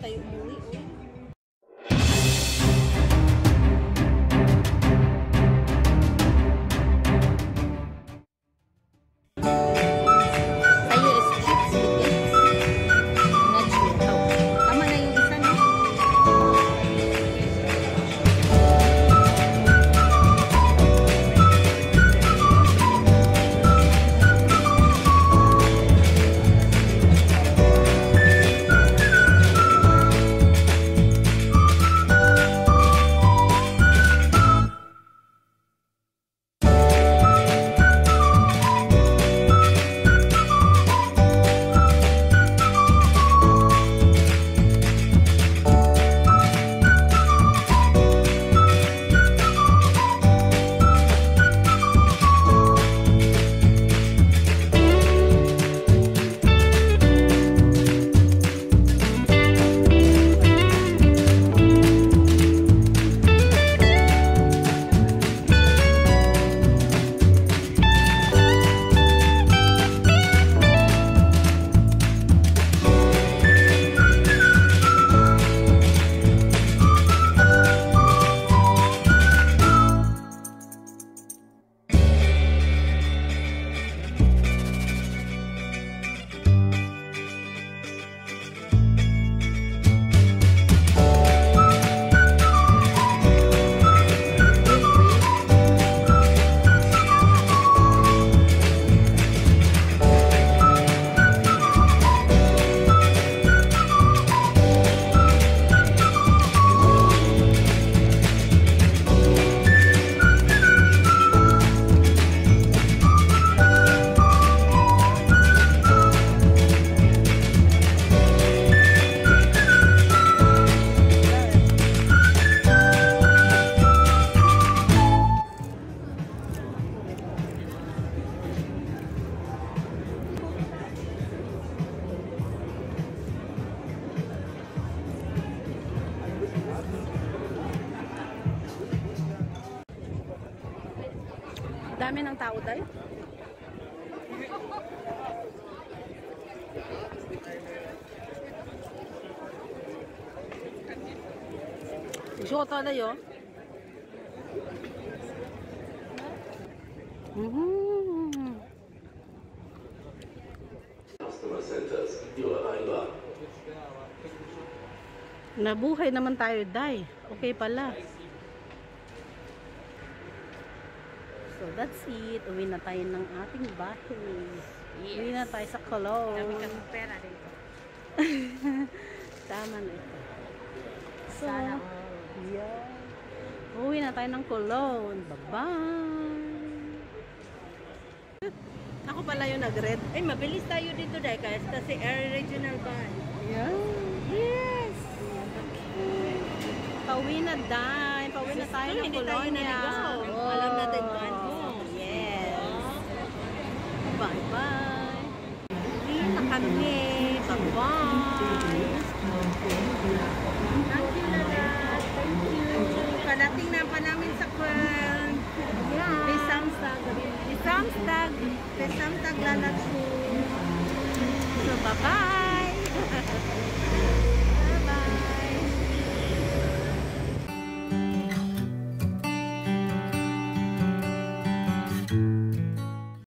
tayo umuwi. Dami ng tao tayo. Shota na yun. Nabuhay naman tayo, Day. Okay pala. So that's it. Uwi na tayo ng ating bahay. Yes. Uwi na tayo sa Cologne. Dami kang pera dito. Tama na ito. So, sana yeah. Uwi na tayo ng Cologne. Bye-bye. Ako pala yung nag-red. Ay, mabilis tayo dito dahil kasi air regional ban. Yeah. Yes. Pauwi na dahil. Pauwi na tayo ng Hindi tayo Cologne. naligaw. Oh. Alam natin ban mo. Yes. Bye-bye. Uwi na kami. Bye-bye. Thank you, Lala. Thank you. Palating na pa namin sa Kwan. Yeah. Besamstag. Besamstag. Besamstag, Lala. So, bye-bye.